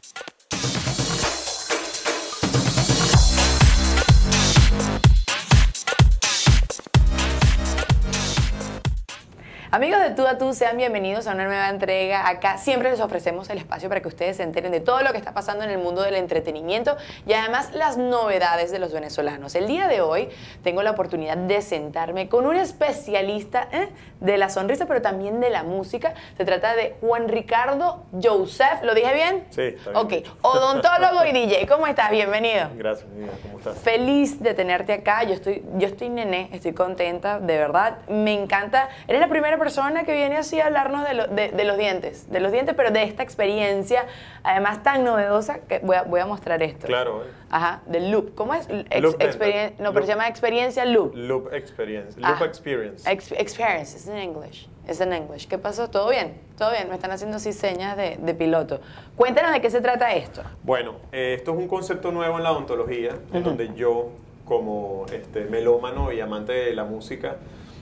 Amigos de Tú a Tú, sean bienvenidos a una nueva entrega. Acá siempre les ofrecemos el espacio para que ustedes se enteren de todo lo que está pasando en el mundo del entretenimiento y además las novedades de los venezolanos. El día de hoy tengo la oportunidad de sentarme con un especialista de la sonrisa, pero también de la música. Se trata de Juan Ricardo Joseph. ¿Lo dije bien? Sí, está bien. Ok, odontólogo y DJ. ¿Cómo estás? Bienvenido. Gracias, mi vida. ¿Cómo estás? Feliz de tenerte acá. Yo estoy nené, estoy contenta, de verdad. Me encanta. Eres la primera persona que viene así a hablarnos de los dientes, pero de esta experiencia, además tan novedosa, que voy a mostrar esto. Claro. Ajá, del loop. ¿Cómo es? Loop No, pero se llama experiencia loop. Loop experience. Loop experience. Experience, es en English. Es en English. ¿Qué pasó? ¿Todo bien? Todo bien. Me están haciendo así señas de piloto. Cuéntanos de qué se trata esto. Bueno, esto es un concepto nuevo en la odontología, en donde yo, como melómano y amante de la música,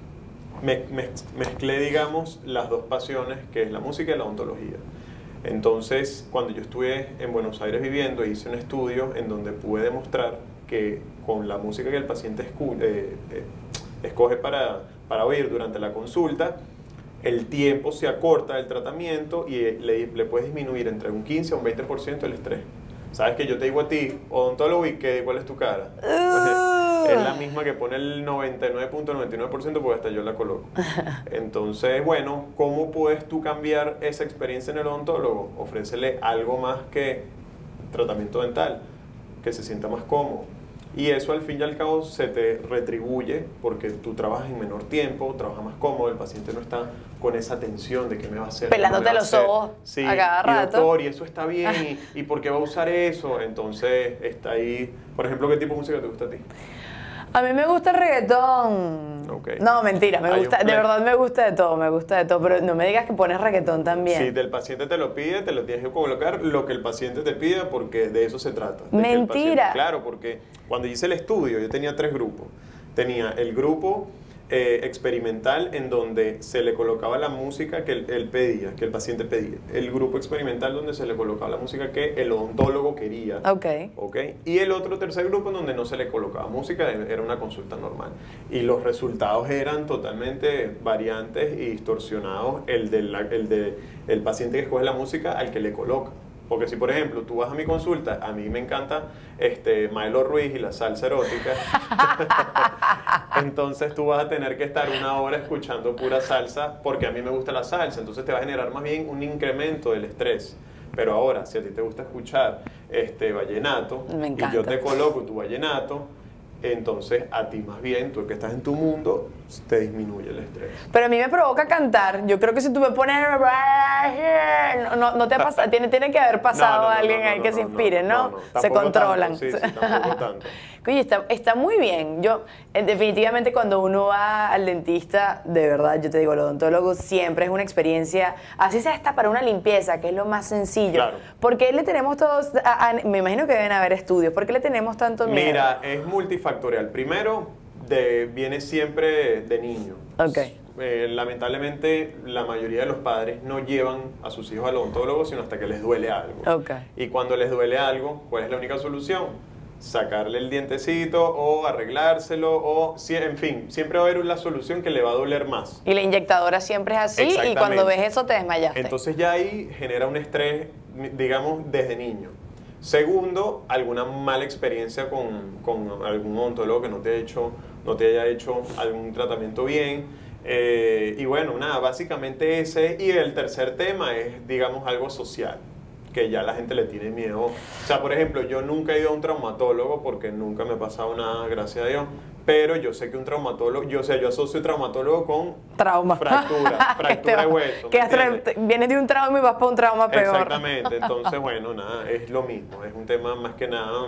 mezclé, digamos, las dos pasiones, que es la música y la odontología. Entonces, cuando yo estuve en Buenos Aires viviendo, hice un estudio en donde pude demostrar que con la música que el paciente escoge para oír durante la consulta, el tiempo se acorta del tratamiento y le puedes disminuir entre un 15 a un 20% el estrés. Sabes que yo te digo a ti, odontólogo, ¿y cuál es tu cara? Es la misma que pone el 99.99% porque hasta yo la coloco. Entonces, bueno, ¿cómo puedes tú cambiar esa experiencia en el odontólogo? Ofrécele algo más que tratamiento dental, que se sienta más cómodo. Y eso al fin y al cabo se te retribuye porque tú trabajas en menor tiempo, trabajas más cómodo, el paciente no está con esa tensión de qué me va a hacer. Pelándote los ojos sí, a cada rato. Doctor, y eso está bien, y ¿por qué va a usar eso? Entonces está ahí. Por ejemplo, ¿qué tipo de música te gusta a ti? A mí me gusta el reggaetón. Okay. No, mentira, de verdad me gusta de todo, pero no me digas que pones reggaetón también. Si el paciente te lo pide, te lo tienes que colocar lo que el paciente te pida porque de eso se trata. Mentira. Claro, porque cuando hice el estudio yo tenía 3 grupos. Tenía el grupo experimental en donde se le colocaba la música que él pedía, que el paciente pedía. El grupo experimental donde se le colocaba la música que el odontólogo quería. Ok. Y el otro tercer grupo en donde no se le colocaba música, era una consulta normal. Y los resultados eran totalmente variantes y distorsionados el paciente que escoge la música al que le coloca. Porque si, por ejemplo, tú vas a mi consulta, a mí me encanta Maelo Ruiz y la salsa erótica, entonces tú vas a tener que estar 1 hora escuchando pura salsa, porque a mí me gusta la salsa, entonces te va a generar más bien un incremento del estrés. Pero ahora, si a ti te gusta escuchar vallenato, y yo te coloco tu vallenato, entonces a ti más bien, tú que estás en tu mundo, te disminuye el estrés. Pero a mí me provoca cantar. Yo creo que si tú me pones... No te ha pasado, tiene que haber pasado alguien ahí que se inspire, ¿no? Se controlan. Tanto, sí, tampoco tanto. Oye, está muy bien. Yo, definitivamente, cuando uno va al dentista, de verdad, yo te digo, el odontólogo siempre es una experiencia, así sea hasta para una limpieza, que es lo más sencillo. Claro. ¿Por qué le tenemos todos, me imagino que deben haber estudios, ¿por qué le tenemos tanto miedo? Mira, es multifactorial. Primero, viene siempre de niño. Lamentablemente, la mayoría de los padres no llevan a sus hijos al odontólogo sino hasta que les duele algo. Y cuando les duele algo, ¿cuál es la única solución? Sacarle el dientecito o arreglárselo o, en fin, siempre va a haber la solución que le va a doler más. Y la inyectadora siempre es así y cuando ves eso te desmayaste. Entonces ya ahí genera un estrés, digamos, desde niño. Segundo, alguna mala experiencia con algún odontólogo que no te haya hecho algún tratamiento bien. Y bueno, nada, básicamente ese. Y el tercer tema es, digamos, algo social, que ya la gente le tiene miedo. O sea, por ejemplo, yo nunca he ido a un traumatólogo porque nunca me ha pasado nada, gracias a Dios. Pero yo sé que un traumatólogo, yo asocio traumatólogo con trauma, fractura de hueso. Que vienes de un trauma y vas para un trauma peor. Exactamente, entonces bueno, nada, es lo mismo, es un tema más que nada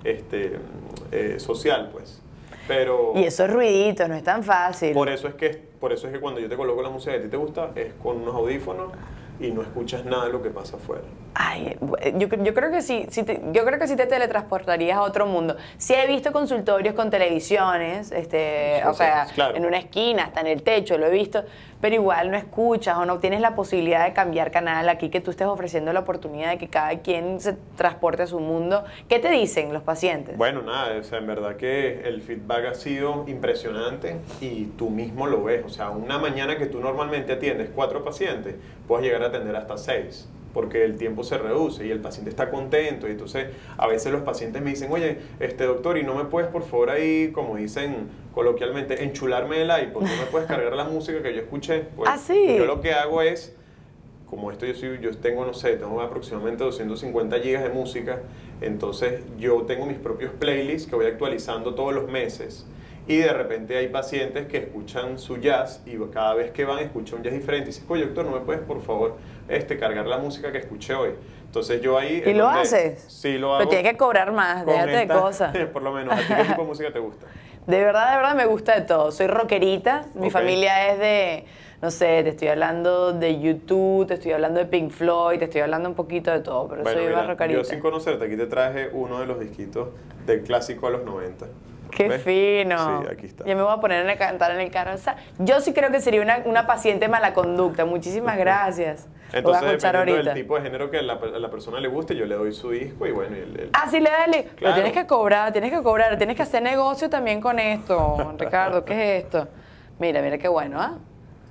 social, pues. Pero y eso es ruidito, no es tan fácil. Por eso es que cuando yo te coloco la música que a ti te gusta, es con unos audífonos y no escuchas nada de lo que pasa afuera. Ay, yo creo que sí, yo creo que sí te teletransportarías a otro mundo. Sí he visto consultorios con televisiones, o sea, claro, en una esquina, hasta en el techo, lo he visto, pero igual no escuchas o no tienes la posibilidad de cambiar canal, aquí que tú estés ofreciendo la oportunidad de que cada quien se transporte a su mundo, ¿qué te dicen los pacientes? Bueno, nada, o sea, en verdad que el feedback ha sido impresionante y tú mismo lo ves. O sea, una mañana que tú normalmente atiendes 4 pacientes, puedes llegar a atender hasta 6, porque el tiempo se reduce y el paciente está contento. Y entonces, a veces los pacientes me dicen, oye, doctor, ¿y no me puedes, por favor, ahí, como dicen coloquialmente, enchularme el iPod? ¿No me puedes cargar la música que yo escuché? Pues, ¿Ah, sí? yo lo que hago es, como esto yo tengo, no sé, tengo aproximadamente 250 gigas de música, entonces yo tengo mis propios playlists que voy actualizando todos los meses. Y de repente hay pacientes que escuchan su jazz y cada vez que van escuchan un jazz diferente. Y dicen, oye, doctor, ¿no me puedes, por favor, cargar la música que escuché hoy? Entonces yo ahí... ¿Y lo haces? Sí, lo hago. Pero tienes que cobrar más, déjate de cosas. Por lo menos, ¿a ti qué tipo de música te gusta? De verdad me gusta de todo. Soy rockerita, mi familia es de... No sé, te estoy hablando de YouTube, te estoy hablando de Pink Floyd, te estoy hablando un poquito de todo, pero bueno, soy mira, más rockerita. yo sin conocerte, aquí te traje uno de los disquitos del clásico a los 90. ¡Qué ¿ves? fino! Sí, aquí está. Yo me voy a poner a cantar en el carro. O sea, yo sí creo que sería una paciente mala conducta. Muchísimas gracias. Entonces, lo voy a escuchar dependiendo ahorita. del tipo de género que a la persona le guste, yo le doy su disco y bueno... Ah, sí, le dale. Claro. Pero tienes que cobrar, tienes que hacer negocio también con esto. Ricardo, ¿qué es esto? Mira qué bueno, ¿ah?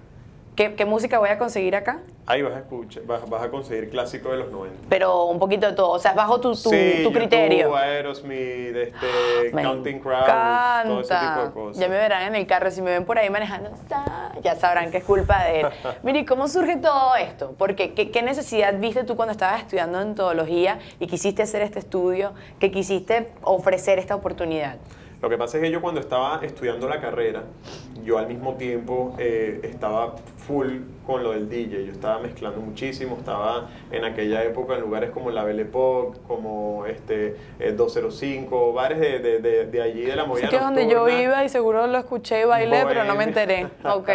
¿Qué música voy a conseguir acá? Ahí vas a escuchar, vas a conseguir clásico de los 90. Pero un poquito de todo, o sea, bajo tu sí, criterio. YouTube, Aerosmith, Me Counting Crows, todo ese tipo de cosas. Ya me verán en el carro, si me ven por ahí manejando, ya sabrán que es culpa de él. Mire, ¿cómo surge todo esto? Porque, ¿qué necesidad viste tú cuando estabas estudiando odontología y quisiste hacer este estudio, que quisiste ofrecer esta oportunidad? Lo que pasa es que yo cuando estaba estudiando la carrera, yo al mismo tiempo estaba full con lo del DJ. Yo estaba mezclando muchísimo, estaba en aquella época en lugares como la Belle Époque, como 205, bares de allí de la movida Sitios donde yo iba y seguro lo escuché y bailé, pero no me enteré. Ok.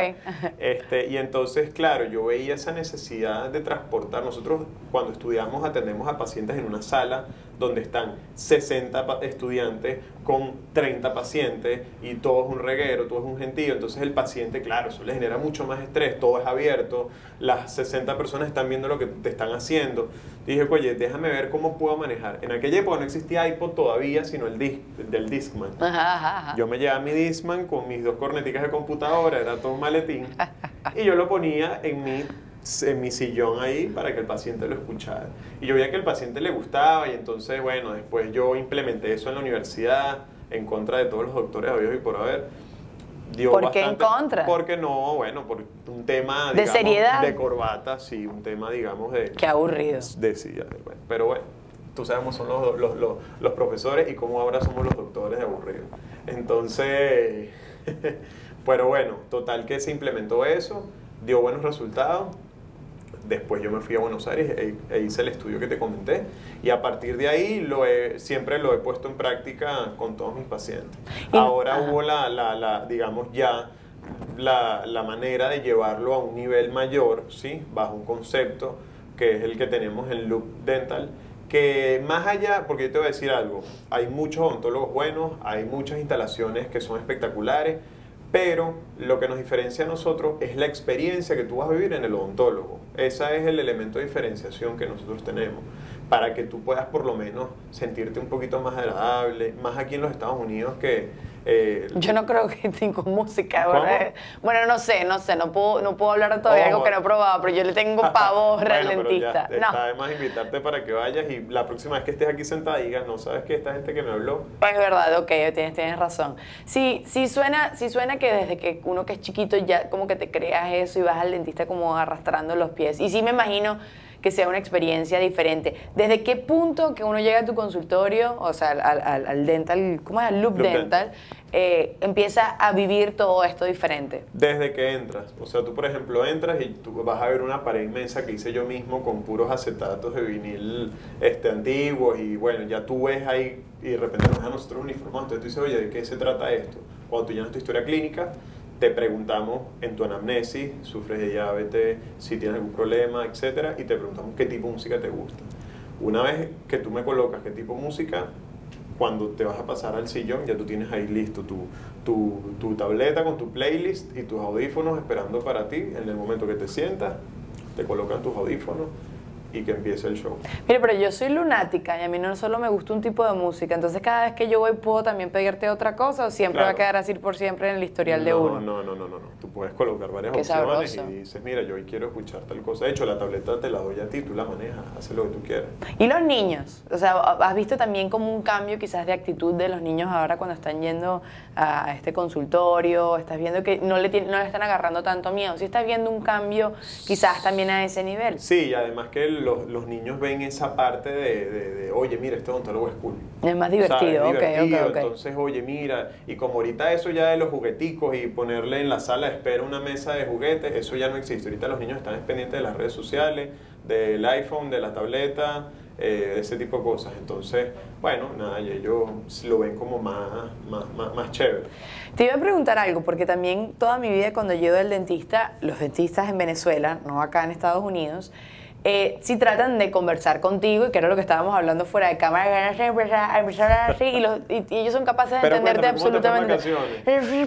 Y entonces, claro, yo veía esa necesidad de transportar. Nosotros cuando estudiamos atendemos a pacientes en una sala donde están 60 estudiantes con 30 pacientes y todo es un reguero, todo es un gentío. Entonces el paciente, claro, eso le genera mucho más estrés, todo es abierto, las 60 personas están viendo lo que te están haciendo. Y dije, oye, déjame ver cómo puedo manejar. En aquella época no existía iPod todavía, sino el del Discman. Ajá. Yo me llevaba mi Discman con mis 2 corneticas de computadora, era todo un maletín, y yo lo ponía en mi sillón ahí para que el paciente lo escuchara. Y yo veía que al paciente le gustaba y entonces, bueno, después yo implementé eso en la universidad en contra de todos los doctores habidos y por haber. ¿Por qué en contra? Porque no, bueno, por un tema, ¿De digamos, seriedad? de corbata, sí, un tema, digamos, de... Qué aburrido. Bueno, pero bueno, tú sabes cómo son los profesores y cómo ahora somos los doctores de aburridos. Entonces, pero bueno, total que se implementó eso, dio buenos resultados. Después yo me fui a Buenos Aires e hice el estudio que te comenté y a partir de ahí siempre lo he puesto en práctica con todos mis pacientes. Ahora hubo digamos ya la manera de llevarlo a un nivel mayor, ¿sí? Bajo un concepto que es el que tenemos en Loop Dental, que más allá, porque yo te voy a decir algo, hay muchos odontólogos buenos, hay muchas instalaciones que son espectaculares, pero lo que nos diferencia a nosotros es la experiencia que tú vas a vivir en el odontólogo. Ese es el elemento de diferenciación que nosotros tenemos, para que tú puedas por lo menos sentirte un poquito más agradable, más aquí en los Estados Unidos que... yo no creo que tengo música, ¿Cómo? Bueno, no sé, no puedo hablar todavía de algo que no he probado, pero yo le tengo pavor al bueno, dentista. Pero ya, está de más invitarte para que vayas y la próxima vez que estés aquí sentada digas, no sabes que esta gente que me habló... Es verdad, ok, tienes razón. Sí suena que desde que uno que es chiquito ya como que te creas eso y vas al dentista como arrastrando los pies. Y sí me imagino que sea una experiencia diferente. ¿Desde qué punto que uno llega a tu consultorio, o sea, al dental, ¿cómo es? Al Loop Dental, empieza a vivir todo esto diferente? Desde que entras. O sea, tú por ejemplo entras y tú vas a ver una pared inmensa que hice yo mismo con puros acetatos de vinil antiguos y bueno, ya tú ves ahí y de repente nos dan nosotros uniformados. Entonces tú dices, oye, ¿de qué se trata esto? Cuando tú llenas tu historia clínica, te preguntamos en tu anamnesis, sufres de diabetes, si tienes algún problema, etcétera, y te preguntamos qué tipo de música te gusta. Una vez que tú me colocas qué tipo de música, cuando te vas a pasar al sillón, ya tú tienes ahí listo tu tableta con tu playlist y tus audífonos esperando para ti. En el momento que te sientas, te colocan tus audífonos y que empiece el show. Mire, pero yo soy lunática y a mí no solo me gusta un tipo de música, entonces cada vez que yo voy puedo también pedirte otra cosa o siempre Claro. va a quedar así por siempre en el historial de uno. No. Tú puedes colocar varias Qué opciones sabroso. y dices, mira, yo hoy quiero escuchar tal cosa. De hecho, la tableta te la doy a ti, tú la manejas, haces lo que tú quieras. Y los niños, o sea, ¿has visto también como un cambio quizás de actitud de los niños ahora cuando están yendo a este consultorio? ¿Estás viendo que no le están agarrando tanto miedo? ¿Sí estás viendo un cambio quizás también a ese nivel? Sí, y además que los niños ven esa parte de oye, mira, este odontólogo es cool. Es más divertido, ¿Sabes? ok. Entonces, oye, mira, y como ahorita eso ya de los jugueticos y ponerle en la sala de espera una mesa de juguetes, eso ya no existe. Ahorita los niños están pendientes de las redes sociales, del iPhone, de la tableta, ese tipo de cosas. Entonces, bueno, nada, y ellos lo ven como más chévere. Te iba a preguntar algo, porque también toda mi vida cuando yo del dentista, los dentistas en Venezuela, no acá en Estados Unidos, sí tratan de conversar contigo, y que era lo que estábamos hablando fuera de cámara, así, y ellos son capaces de Pero entenderte cuéntame, ¿cómo te fue en absolutamente.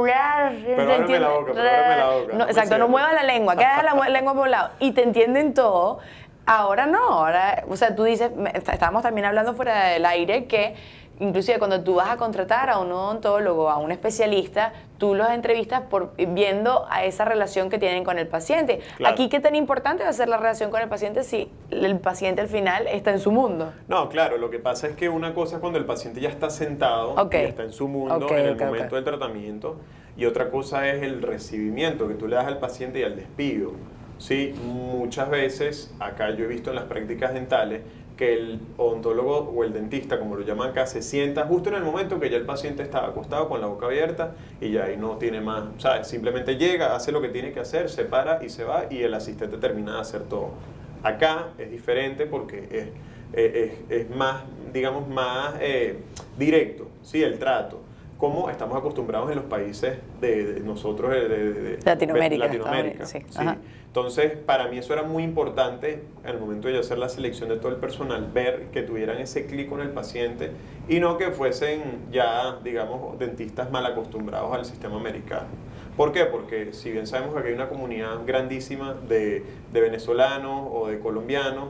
Pero ábreme la boca, No, exacto, no muevas la lengua, queda la lengua por un lado, y te entienden todo. Ahora no, ahora, o sea, tú dices, estábamos también hablando fuera del aire que inclusive cuando tú vas a contratar a un odontólogo, a un especialista, tú los entrevistas viendo a esa relación que tienen con el paciente. Claro. Aquí, ¿qué tan importante va a ser la relación con el paciente si el paciente al final está en su mundo? No, claro, lo que pasa es que una cosa es cuando el paciente ya está sentado, Ok. y está en su mundo, en el momento del tratamiento, y otra cosa es el recibimiento que tú le das al paciente y al despido. Sí, muchas veces, acá yo he visto en las prácticas dentales, que el odontólogo o el dentista, como lo llaman acá, se sienta justo en el momento que ya el paciente está acostado con la boca abierta y ya ahí no tiene más, ¿sabes? Simplemente llega, hace lo que tiene que hacer, se para y se va y el asistente termina de hacer todo. Acá es diferente porque es más, digamos, más directo, ¿sí? El trato. Como estamos acostumbrados en los países de nosotros, de Latinoamérica. Sí. Sí. Entonces, para mí eso era muy importante en el momento de yo hacer la selección de todo el personal, ver que tuvieran ese clic con el paciente y no que fuesen ya, digamos, dentistas mal acostumbrados al sistema americano. ¿Por qué? Porque si bien sabemos que aquí hay una comunidad grandísima de venezolanos o de colombianos,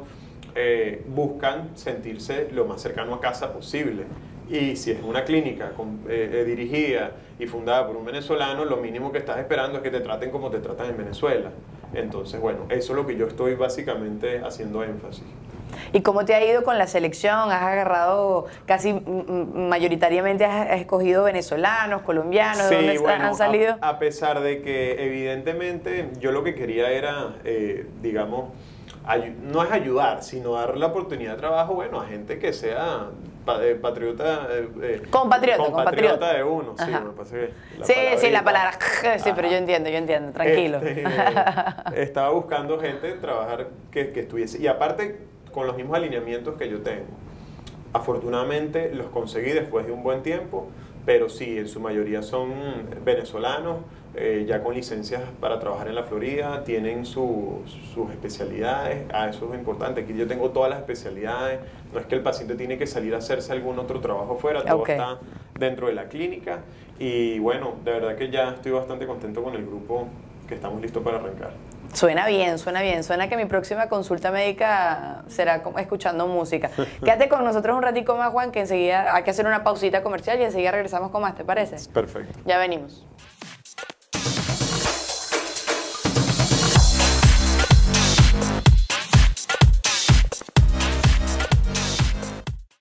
buscan sentirse lo más cercano a casa posible. Y si es una clínica dirigida y fundada por un venezolano, lo mínimo que estás esperando es que te traten como te tratan en Venezuela. Entonces, bueno, eso es lo que yo estoy básicamente haciendo énfasis. ¿Y cómo te ha ido con la selección? ¿Has agarrado casi mayoritariamente, has escogido venezolanos, colombianos? Sí, ¿De dónde bueno, han salido? a pesar de que evidentemente yo lo que quería era, digamos, no es ayudar, sino dar la oportunidad de trabajo, bueno, a gente que sea patriota. Compatriota de uno, sí, me pasa que la palabra. Sí, pero yo entiendo, tranquilo. Estaba buscando gente trabajar que estuviese, y aparte con los mismos alineamientos que yo tengo. Afortunadamente los conseguí después de un buen tiempo, pero sí, en su mayoría son venezolanos, ya con licencias para trabajar en la Florida, tienen sus especialidades. Eso es importante, aquí yo tengo todas las especialidades, no es que el paciente tiene que salir a hacerse algún otro trabajo afuera, todo está dentro de la clínica, y bueno, de verdad que ya estoy bastante contento con el grupo, que estamos listos para arrancar. Suena bien, suena que mi próxima consulta médica será escuchando música. Quédate con nosotros un ratico más, Juan, que enseguida hay que hacer una pausita comercial y enseguida regresamos con más, ¿te parece? Perfecto. Ya venimos.